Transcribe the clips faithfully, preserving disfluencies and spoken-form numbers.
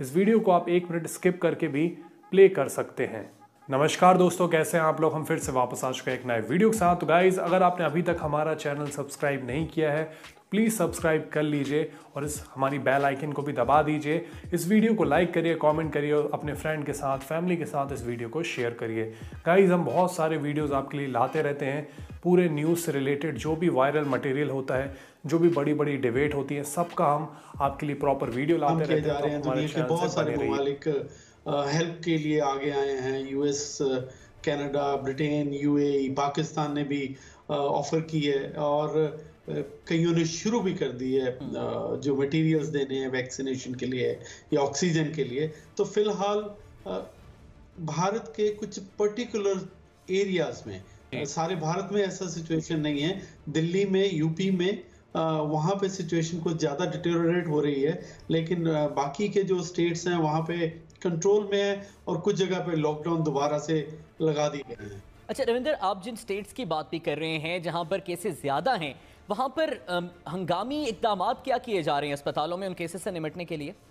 इस वीडियो को आप एक मिनट स्किप करके भी प्ले कर सकते हैं। नमस्कार दोस्तों, कैसे हैं आप लोग। हम फिर से वापस आ चुके हैं एक नए वीडियो के साथ। तो गाइज, अगर आपने अभी तक हमारा चैनल सब्सक्राइब नहीं किया है तो प्लीज़ सब्सक्राइब कर लीजिए और इस हमारी बेल आइकन को भी दबा दीजिए। इस वीडियो को लाइक करिए, कमेंट करिए और अपने फ्रेंड के साथ, फैमिली के साथ इस वीडियो को शेयर करिए। गाइज, हम बहुत सारे वीडियोस आपके लिए लाते रहते हैं, पूरे न्यूज़ से रिलेटेड जो भी वायरल मटेरियल होता है, जो भी बड़ी बड़ी डिबेट होती है, सबका हम आपके लिए प्रॉपर वीडियो लाते रहते हैं। तो हमारे चैनल बहुत सारे ममालिक हेल्प के लिए आगे आए हैं। US, Canada, Britain, UAE, Pakistan ने भी ऑफर की है और कईयों ने शुरू भी कर दी है जो मटेरियल्स देने हैं वैक्सीनेशन के लिए या ऑक्सीजन के लिए। तो फिलहाल भारत के कुछ पर्टिकुलर एरियाज में, सारे भारत में ऐसा सिचुएशन नहीं है, दिल्ली में, यूपी में वहाँ पे सिचुएशन कुछ ज़्यादा डिटेरियोरेट हो रही है, लेकिन बाकी के जो स्टेट्स हैं वहाँ पे कंट्रोल में है और कुछ जगह पे लॉकडाउन दोबारा से लगा दिए गए हैं। अच्छा रविंदर, आप जिन स्टेट्स की बात भी कर रहे हैं जहाँ पर केसेस ज़्यादा हैं, वहाँ पर हंगामी इक़दामात क्या किए जा रहे हैं अस्पतालों में उन केसेस से निपटने के लिए?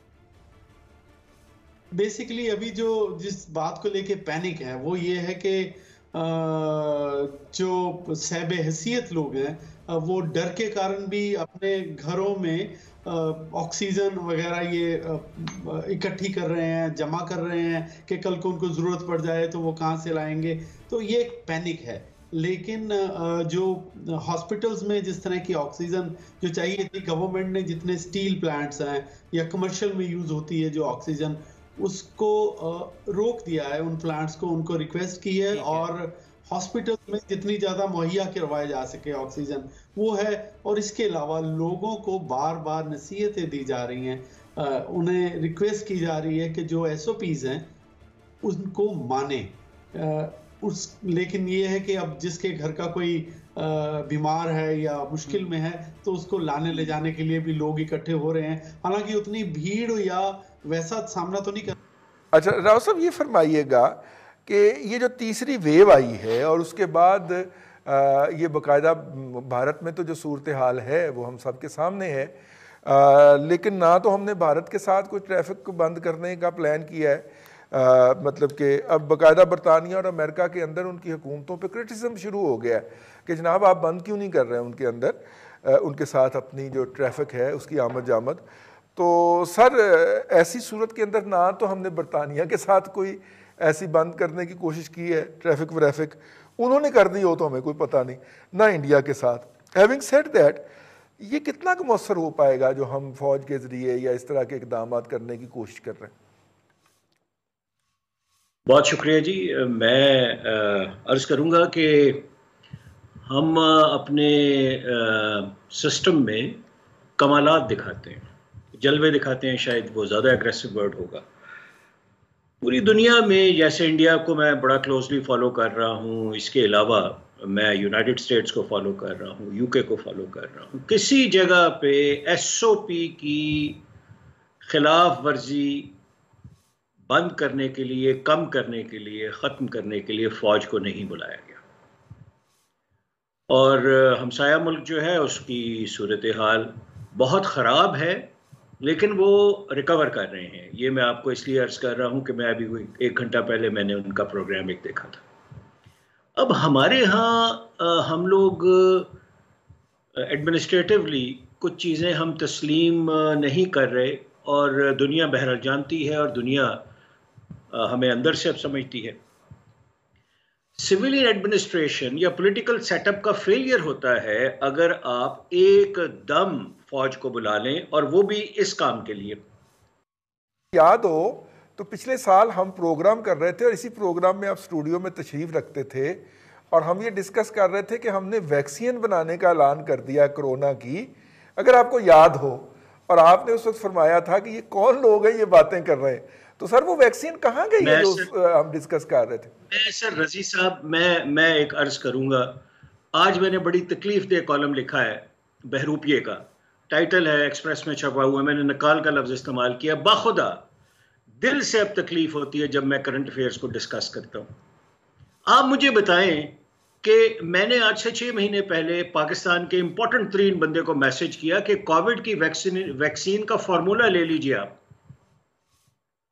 बेसिकली अभी जो जिस बात को लेके पैनिक है वो ये है कि जो सहबे हैसियत लोग हैं वो डर के कारण भी अपने घरों में ऑक्सीजन वगैरह ये इकट्ठी कर रहे हैं, जमा कर रहे हैं कि कल को उनको ज़रूरत पड़ जाए तो वो कहाँ से लाएंगे। तो ये एक पैनिक है। लेकिन जो हॉस्पिटल्स में जिस तरह की ऑक्सीजन जो चाहिए थी, गवर्नमेंट ने जितने स्टील प्लांट्स हैं या कमर्शियल में यूज़ होती है जो ऑक्सीजन, उसको रोक दिया है, उन प्लांट्स को, उनको रिक्वेस्ट की है और हॉस्पिटल में जितनी ज़्यादा मुहैया करवाया जा सके ऑक्सीजन वो है। और इसके अलावा लोगों को बार बार नसीहतें दी जा रही हैं, उन्हें रिक्वेस्ट की जा रही है कि जो एस ओ पीज़ हैं उनको माने। उस लेकिन ये है कि अब जिसके घर का कोई बीमार है या मुश्किल में है तो उसको लाने ले जाने के लिए भी लोग इकट्ठे हो रहे हैं, हालांकि उतनी भीड़ या वैसा सामना तो नहीं कर। अच्छा राव साहब, ये फरमाइएगा कि ये जो तीसरी वेव आई है और उसके बाद आ, ये बाकायदा भारत में तो जो सूरत हाल है वो हम सब के सामने है, आ, लेकिन ना तो हमने भारत के साथ कोई ट्रैफिक को बंद करने का प्लान किया है, आ, मतलब कि अब बाकायदा बरतानिया और अमेरिका के अंदर उनकी हुकूमतों पे क्रिटिसिज्म शुरू हो गया है कि जनाब आप बंद क्यों नहीं कर रहे हैं उनके अंदर आ, उनके साथ अपनी जो ट्रैफिक है उसकी आमद जामद। तो सर, ऐसी सूरत के अंदर ना तो हमने बरतानिया के साथ कोई ऐसी बंद करने की कोशिश की है ट्रैफिक व्रैफिक, उन्होंने कर दी हो तो हमें कोई पता नहीं, ना इंडिया के साथ। हैविंग सेड दैट, ये कितना का मौसर हो पाएगा जो हम फौज के जरिए या इस तरह के इकदाम करने की कोशिश कर रहे हैं? बहुत शुक्रिया जी। मैं अर्ज़ करूँगा कि हम अपने सिस्टम में कमालात दिखाते हैं, जलवे दिखाते हैं, शायद वो ज़्यादा एग्रेसिव वर्ड होगा। पूरी दुनिया में जैसे इंडिया को मैं बड़ा क्लोजली फॉलो कर रहा हूँ, इसके अलावा मैं यूनाइटेड स्टेट्स को फॉलो कर रहा हूँ, यूके को फॉलो कर रहा हूँ, किसी जगह पे एसओपी की खिलाफ वर्जी बंद करने के लिए, कम करने के लिए, ख़त्म करने के लिए फ़ौज को नहीं बुलाया गया। और हमसाया मुल्क जो है उसकी सूरत हाल बहुत ख़राब है, लेकिन वो रिकवर कर रहे हैं। ये मैं आपको इसलिए अर्ज़ कर रहा हूँ कि मैं अभी एक घंटा पहले मैंने उनका प्रोग्राम एक देखा था। अब हमारे यहाँ हम लोग एडमिनिस्ट्रेटिवली कुछ चीज़ें हम तस्लीम नहीं कर रहे और दुनिया बहरहाल जानती है और दुनिया हमें अंदर से अब समझती है। सिविलियन एडमिनिस्ट्रेशन या पॉलिटिकल सेटअप का फेलियर होता है अगर आप एकदम फौज को बुला लें और वो भी इस काम के लिए। याद हो तो पिछले साल हम प्रोग्राम कर रहे थे और इसी प्रोग्राम में आप स्टूडियो में तशरीफ रखते थे और हम ये डिस्कस कर रहे थे कि हमने वैक्सीन बनाने का ऐलान कर दिया कोरोना की, अगर आपको याद हो, और आपने उस वक्त फरमाया था कि ये कौन लोग हैं ये बातें कर रहे हैं। तो सर वो वैक्सीन कहाँ गई है जो हम डिस्कस कर रहे थे? मैं सर रजी साहब, मैं मैं एक अर्ज करूंगा। आज मैंने बड़ी तकलीफ दे कॉलम लिखा है बहरूपिये का, टाइटल है, एक्सप्रेस में छपा हुआ, मैंने नकाल का लफ्ज इस्तेमाल किया। बाखुदा दिल से अब तकलीफ होती है जब मैं करंट अफेयर्स को डिस्कस करता हूँ। आप मुझे बताएं कि मैंने आज से छः महीने पहले पाकिस्तान के इंपॉर्टेंट तरीन बंदे को मैसेज किया कि कोविड की वैक्सीन वैक्सीन का फार्मूला ले लीजिए आप,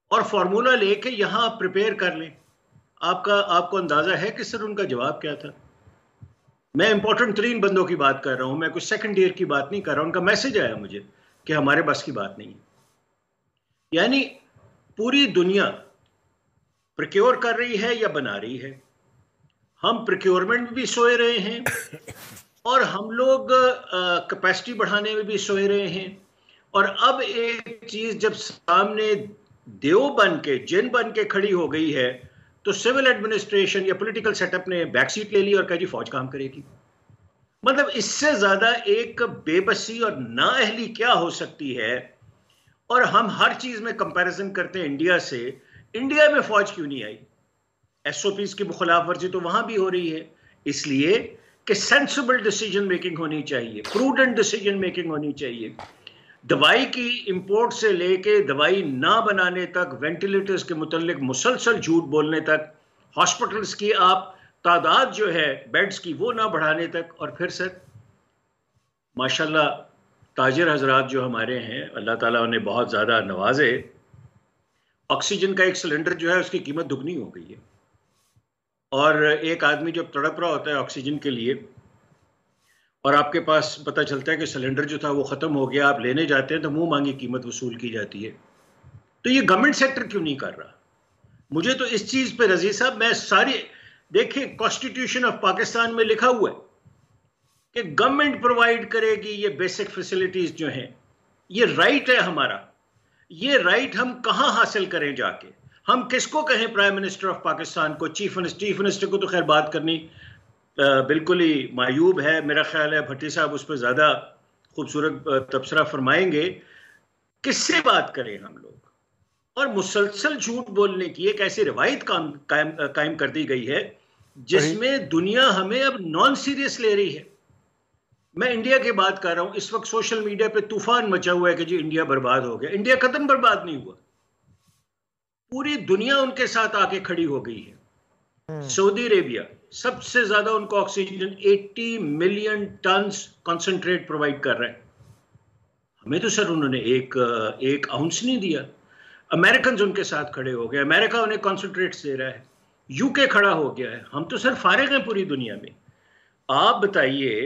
और फॉर्मूला लेके यहाँ आप प्रिपेयर कर लें। आपका आपको अंदाजा है कि सर उनका जवाब क्या था? मैं इंपॉर्टेंट तरीन बंदों की बात कर रहा हूं, मैं कुछ सेकंड ईयर की बात नहीं कर रहा हूं। उनका मैसेज आया मुझे कि हमारे बस की बात नहीं है। यानी पूरी दुनिया प्रोक्योर कर रही है या बना रही है। हम प्रोक्योरमेंट में भी सोए रहे हैं और हम लोग कैपेसिटी बढ़ाने में भी सोए रहे हैं। और अब एक चीज जब सामने देव बन के जिन बन के खड़ी हो गई है तो सिविल एडमिनिस्ट्रेशन या पॉलिटिकल सेटअप ने बैकसीट ले ली और कहा जी फौज काम करेगी। मतलब इससे ज्यादा एक बेबसी और नाअहली क्या हो सकती है। और हम हर चीज में कंपैरिजन करते हैं इंडिया से। इंडिया में फौज क्यों नहीं आई? एसओपीज की खिलाफ वर्जी तो वहां भी हो रही है, इसलिए कि सेंसिबल डिसीजन मेकिंग होनी चाहिए, प्रूडेंट डिसीजन मेकिंग होनी चाहिए। दवाई की इंपोर्ट से लेके दवाई ना बनाने तक, वेंटिलेटर्स के मुतालिक मुसलसल झूठ बोलने तक, हॉस्पिटल्स की आप तादाद जो है बेड्स की वो ना बढ़ाने तक। और फिर सर माशाल्लाह ताजिर हजरात जो हमारे हैं, अल्लाह ताला उन्हें बहुत ज़्यादा नवाजे, ऑक्सीजन का एक सिलेंडर जो है उसकी कीमत दुगनी हो गई है। और एक आदमी जब तड़प रहा होता है ऑक्सीजन के लिए और आपके पास पता चलता है कि सिलेंडर जो था वो ख़त्म हो गया, आप लेने जाते हैं तो मुंह मांगी कीमत वसूल की जाती है। तो ये गवर्नमेंट सेक्टर क्यों नहीं कर रहा? मुझे तो इस चीज़ पे रज़ी साहब, मैं सारी देखिए कॉन्स्टिट्यूशन ऑफ पाकिस्तान में लिखा हुआ है कि गवर्नमेंट प्रोवाइड करेगी ये बेसिक फैसिलिटीज़ जो हैं। ये राइट है हमारा। ये राइट हम कहाँ हासिल करें जाके? हम किसको कहें प्राइम मिनिस्टर ऑफ पाकिस्तान को, चीफ मिनिस्टर चीफ मिनिस्टर को तो खैर बात करनी आ, बिल्कुल ही मायूब है। मेरा ख्याल है भट्टी साहब उस पर ज़्यादा खूबसूरत तबसरा फरमाएंगे। किससे बात करें हम लोग? और मुसलसल झूठ बोलने की एक ऐसी रवायत काम कायम कायम कर दी गई है जिसमें दुनिया हमें अब नॉन सीरियस ले रही है। मैं इंडिया की बात कर रहा हूं। इस वक्त सोशल मीडिया पे तूफान मचा हुआ है कि जी इंडिया बर्बाद हो गया। इंडिया कतन बर्बाद नहीं हुआ, पूरी दुनिया उनके साथ आके खड़ी हो गई है। सऊदी अरेबिया सबसे ज्यादा उनको ऑक्सीजन अस्सी मिलियन टन कंसंट्रेट प्रोवाइड कर रहा है। हमें तो सर उन्होंने एक एक आउंस नहीं दिया। अमेरिकन उनके साथ खड़े हो गए, अमेरिका उन्हें कंसंट्रेट्स दे रहा है, यूके खड़ा हो गया है। हम तो सर फारिग हैं पूरी दुनिया में। आप बताइए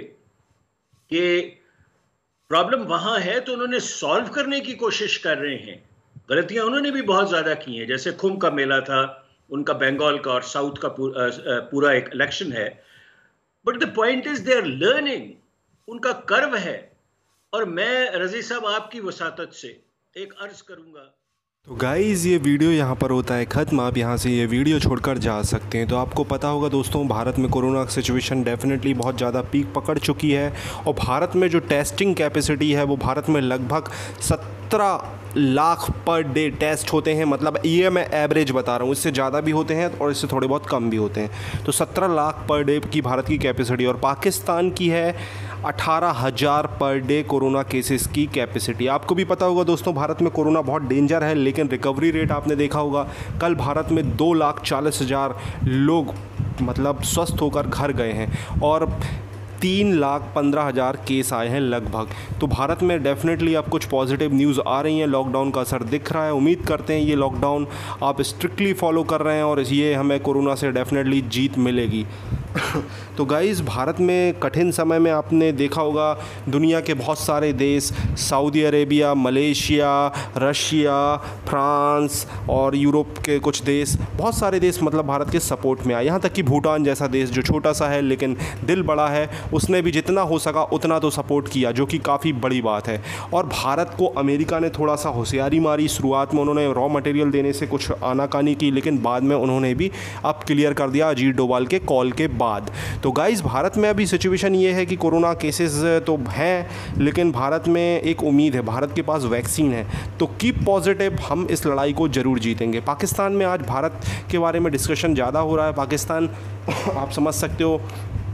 कि प्रॉब्लम वहां है तो उन्होंने सॉल्व करने की कोशिश कर रहे हैं। गलतियां उन्होंने भी बहुत ज्यादा की हैं, जैसे कुंभ का मेला था उनका, बंगाल का और साउथ का पूरा, पूरा एक इलेक्शन है। But the point is they are learning, उनका कर्व है। और मैं रजी साहब आपकी वसातत से एक अर्ज करूंगा। तो गाइज़ ये वीडियो यहाँ पर होता है ख़त्म। आप यहाँ से ये वीडियो छोड़कर जा सकते हैं। तो आपको पता होगा दोस्तों, भारत में कोरोना सिचुएशन डेफिनेटली बहुत ज़्यादा पीक पकड़ चुकी है और भारत में जो टेस्टिंग कैपेसिटी है वो भारत में लगभग सत्रह लाख पर डे टेस्ट होते हैं। मतलब ये मैं एवरेज बता रहा हूँ, इससे ज़्यादा भी होते हैं और इससे थोड़े बहुत कम भी होते हैं। तो सत्रह लाख पर डे की भारत की कैपेसिटी और पाकिस्तान की है अठारह हज़ार पर डे कोरोना केसेस की कैपेसिटी। आपको भी पता होगा दोस्तों, भारत में कोरोना बहुत डेंजर है, लेकिन रिकवरी रेट आपने देखा होगा, कल भारत में दो लाख चालीस हज़ार लोग मतलब स्वस्थ होकर घर गए हैं और तीन लाख पंद्रह हज़ार केस आए हैं लगभग। तो भारत में डेफिनेटली अब कुछ पॉजिटिव न्यूज़ आ रही हैं, लॉकडाउन का असर दिख रहा है। उम्मीद करते हैं ये लॉकडाउन आप स्ट्रिक्टली फॉलो कर रहे हैं और ये हमें कोरोना से डेफिनेटली जीत मिलेगी। तो गाइज़, भारत में कठिन समय में आपने देखा होगा दुनिया के बहुत सारे देश, Saudi Arabia, Malaysia, Russia, France और यूरोप के कुछ देश, बहुत सारे देश मतलब भारत के सपोर्ट में आए। यहाँ तक कि भूटान जैसा देश जो छोटा सा है लेकिन दिल बड़ा है, उसने भी जितना हो सका उतना तो सपोर्ट किया, जो कि काफ़ी बड़ी बात है। और भारत को अमेरिका ने थोड़ा सा होशियारी मारी। शुरुआत में उन्होंने रॉ मटेरियल देने से कुछ आनाकानी की, लेकिन बाद में उन्होंने भी अब क्लियर कर दिया अजीत डोभाल के कॉल के बाद। तो गाइज़, भारत में अभी सिचुएशन ये है कि कोरोना केसेस तो हैं, लेकिन भारत में एक उम्मीद है, भारत के पास वैक्सीन है। तो कीप पॉजिटिव, हम इस लड़ाई को ज़रूर जीतेंगे। पाकिस्तान में आज भारत के बारे में डिस्कशन ज़्यादा हो रहा है। पाकिस्तान आप समझ सकते हो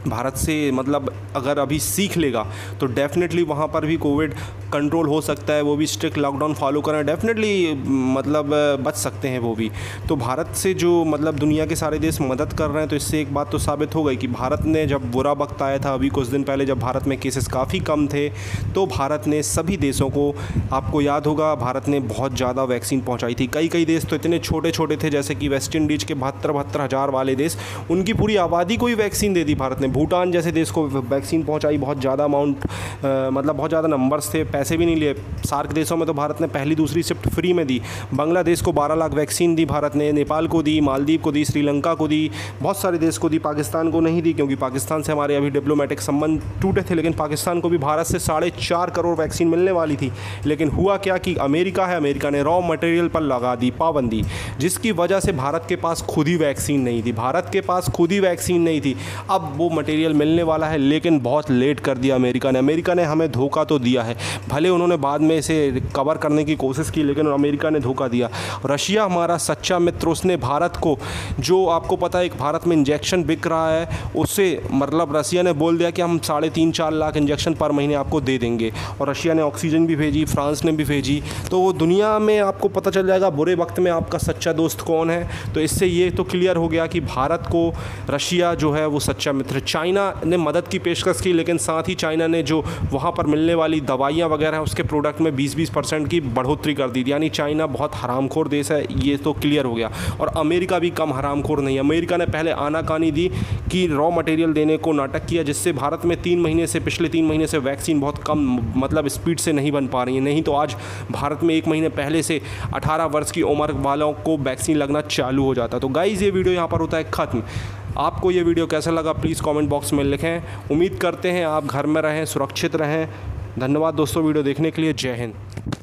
भारत से मतलब अगर अभी सीख लेगा तो डेफिनेटली वहाँ पर भी कोविड कंट्रोल हो सकता है, वो भी स्ट्रिक्ट लॉकडाउन फॉलो करें, डेफिनेटली मतलब बच सकते हैं वो भी। तो भारत से जो मतलब दुनिया के सारे देश मदद कर रहे हैं, तो इससे एक बात तो साबित हो गई कि भारत ने जब बुरा वक्त आया था अभी कुछ दिन पहले, जब भारत में केसेस काफ़ी कम थे, तो भारत ने सभी देशों को, आपको याद होगा, भारत ने बहुत ज़्यादा वैक्सीन पहुँचाई थी। कई कई देश तो इतने छोटे छोटे थे, जैसे कि वेस्ट इंडीज़ के बहत्तर बहत्तर हज़ार वाले देश, उनकी पूरी आबादी को ही वैक्सीन दे दी भारत ने। भूटान जैसे देश को वैक्सीन पहुंचाई, बहुत ज़्यादा अमाउंट, मतलब बहुत ज़्यादा नंबर्स थे, पैसे भी नहीं लिए। सार्क देशों में तो भारत ने पहली दूसरी शिफ्ट फ्री में दी। बांग्लादेश को बारह लाख वैक्सीन दी भारत ने, नेपाल को दी, मालदीव को दी, श्रीलंका को दी, बहुत सारे देश को दी। पाकिस्तान को नहीं दी क्योंकि पाकिस्तान से हमारे अभी डिप्लोमेटिक संबंध टूटे थे, लेकिन पाकिस्तान को भी भारत से साढ़े चार करोड़ वैक्सीन मिलने वाली थी। लेकिन हुआ क्या कि अमेरिका है, अमेरिका ने रॉ मटेरियल पर लगा दी पाबंदी, जिसकी वजह से भारत के पास खुद ही वैक्सीन नहीं थी भारत के पास खुद ही वैक्सीन नहीं थी। अब वो मटेरियल मिलने वाला है, लेकिन बहुत लेट कर दिया अमेरिका ने। अमेरिका ने हमें धोखा तो दिया है, भले उन्होंने बाद में इसे कवर करने की कोशिश की, लेकिन अमेरिका ने धोखा दिया। रशिया हमारा सच्चा मित्र, उसने भारत को, जो आपको पता है एक भारत में इंजेक्शन बिक रहा है, उससे मतलब रशिया ने बोल दिया कि हम साढ़े तीन चार लाख इंजेक्शन पर महीने आपको दे देंगे। और रशिया ने ऑक्सीजन भी भेजी, फ्रांस ने भी भेजी। तो वो दुनिया में आपको पता चल जाएगा बुरे वक्त में आपका सच्चा दोस्त कौन है। तो इससे ये तो क्लियर हो गया कि भारत को रशिया जो है वो सच्चा मित्र। चाइना ने मदद की पेशकश की, लेकिन साथ ही चाइना ने जो वहाँ पर मिलने वाली दवाइयाँ वगैरह उसके प्रोडक्ट में बीस बीस परसेंट की बढ़ोतरी कर दी। यानी चाइना बहुत हरामखोर देश है, ये तो क्लियर हो गया। और अमेरिका भी कम हरामखोर नहीं है। अमेरिका ने पहले आनाकानी दी कि रॉ मटेरियल देने को नाटक किया, जिससे भारत में तीन महीने से पिछले तीन महीने से वैक्सीन बहुत कम मतलब स्पीड से नहीं बन पा रही है। नहीं तो आज भारत में एक महीने पहले से अठारह वर्ष की उम्र वालों को वैक्सीन लगना चालू हो जाता। तो गाइज़ ये वीडियो यहाँ पर होता है ख़त्म। आपको ये वीडियो कैसा लगा प्लीज़ कमेंट बॉक्स में लिखें। उम्मीद करते हैं आप घर में रहें, सुरक्षित रहें। धन्यवाद दोस्तों वीडियो देखने के लिए। जय हिंद।